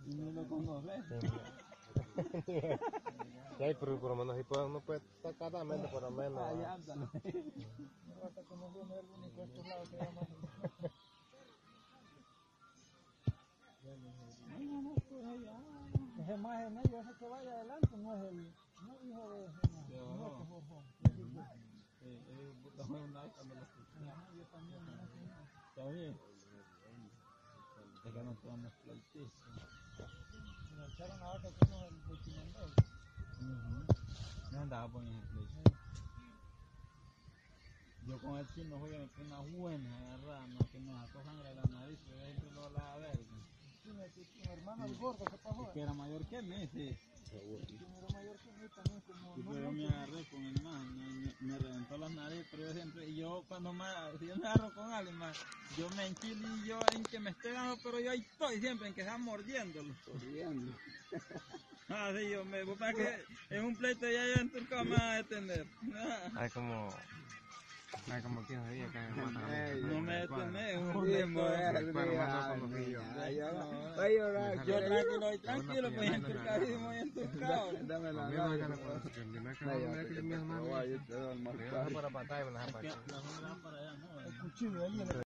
Y no lo conoces. Sí, pero por lo menos si uno puede sacar la mente por lo menos. Ahí anda. No hasta conoció el único de estos lados que llama. Ese más en medio, ese que vaya adelante, no es el hijo de ese, no es Jorjón. Yo también, ¿Está bien? Es que no tomamos pleitismo. me echaron la vaca que no el Chimandol. No andaba poniendo el pleito. Yo con el chino jugué, me fue una buena agarrada, no, que me sacó sangre de la nariz, pero yo siempre lo hablaba verga. Tu hermano el gordo, ¿qué pasó? Que era mayor que mí, sí. Era mayor que mí también, como... Sí, pero yo me agarré con el man, me reventó la nariz, pero yo siempre, y yo cuando si yo me agarro con alguien más, yo me enchilo y yo en que me esté dando, pero yo ahí estoy siempre, en que está mordiéndolo. Corriendo. Ah, sí, yo me voy para que en un pleito ya yo en Turcao me va a detener. Hay como 15 días que me matan. No me detener, un yo tranquilo, pues en Turcao vivimos en Turcao. Dame la mano. Para patar y me la El cuchillo ahí en el